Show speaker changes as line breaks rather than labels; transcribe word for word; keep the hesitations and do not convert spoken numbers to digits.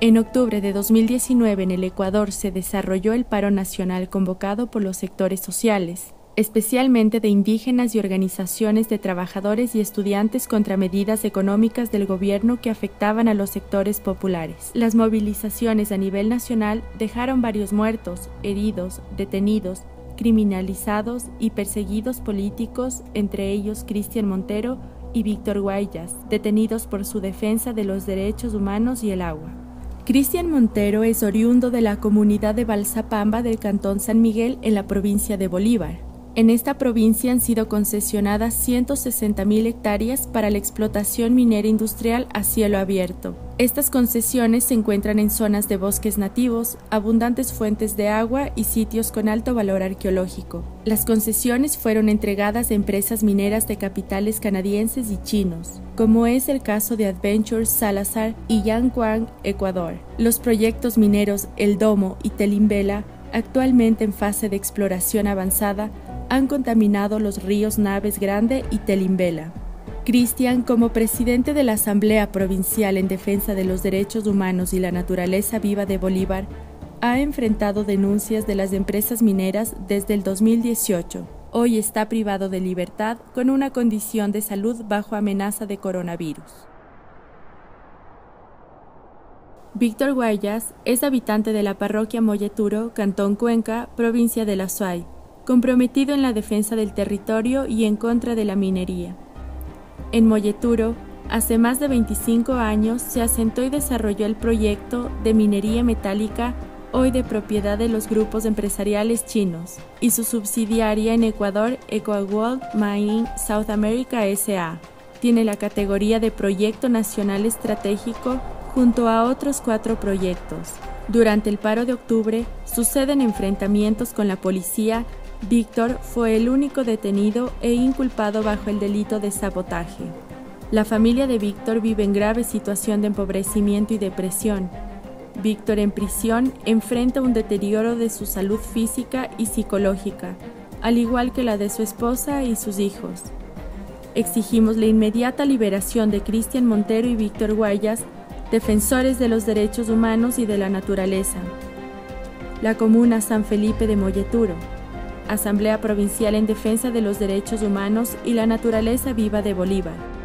En octubre de dos mil diecinueve en el Ecuador se desarrolló el paro nacional convocado por los sectores sociales, especialmente de indígenas y organizaciones de trabajadores y estudiantes contra medidas económicas del gobierno que afectaban a los sectores populares. Las movilizaciones a nivel nacional dejaron varios muertos, heridos, detenidos, criminalizados y perseguidos políticos, entre ellos Cristian Montero y Víctor Guaidjas, detenidos por su defensa de los derechos humanos y el agua. Cristian Montero es oriundo de la comunidad de Balsapamba del cantón San Miguel en la provincia de Bolívar. En esta provincia han sido concesionadas ciento sesenta mil hectáreas para la explotación minera industrial a cielo abierto. Estas concesiones se encuentran en zonas de bosques nativos, abundantes fuentes de agua y sitios con alto valor arqueológico. Las concesiones fueron entregadas a empresas mineras de capitales canadienses y chinos, como es el caso de Adventure Salazar y Yankuang, Ecuador. Los proyectos mineros El Domo y Telimbela, actualmente en fase de exploración avanzada, han contaminado los ríos Naves Grande y Telimbela. Cristian, como presidente de la Asamblea Provincial en Defensa de los Derechos Humanos y la Naturaleza Viva de Bolívar, ha enfrentado denuncias de las empresas mineras desde el dos mil dieciocho. Hoy está privado de libertad con una condición de salud bajo amenaza de coronavirus. Víctor Guaidjas es habitante de la parroquia Molleturo, Cantón Cuenca, provincia de La Suay, comprometido en la defensa del territorio y en contra de la minería. En Molleturo, hace más de veinticinco años se asentó y desarrolló el proyecto de minería metálica, hoy de propiedad de los grupos empresariales chinos, y su subsidiaria en Ecuador, EcoWorld Mining South America S A Tiene la categoría de Proyecto Nacional Estratégico junto a otros cuatro proyectos. Durante el paro de octubre suceden enfrentamientos con la policía. Víctor fue el único detenido e inculpado bajo el delito de sabotaje. La familia de Víctor vive en grave situación de empobrecimiento y depresión. Víctor en prisión enfrenta un deterioro de su salud física y psicológica, al igual que la de su esposa y sus hijos. Exigimos la inmediata liberación de Cristian Montero y Víctor Guaidjas, defensores de los derechos humanos y de la naturaleza. La Comuna San Felipe de Molleturo, Asamblea Provincial en Defensa de los Derechos Humanos y la Naturaleza Viva de Bolívar.